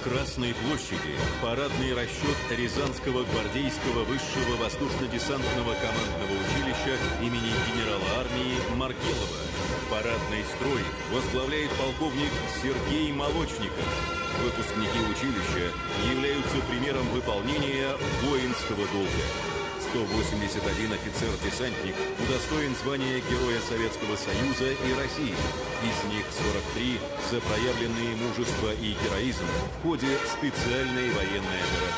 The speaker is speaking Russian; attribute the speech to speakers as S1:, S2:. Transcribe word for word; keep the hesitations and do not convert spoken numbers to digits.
S1: Красной площади парадный расчет Рязанского гвардейского высшего воздушно-десантного командного училища имени генерала армии Маркелова. Парадный строй возглавляет полковник Сергей Молочников. Выпускники училища являются примером выполнения воинского долга. сто восемьдесят один офицер-десантник удостоен звания Героя Советского Союза и России. Из них сорок три за проявленные мужество и героизм в ходе специальной военной операции.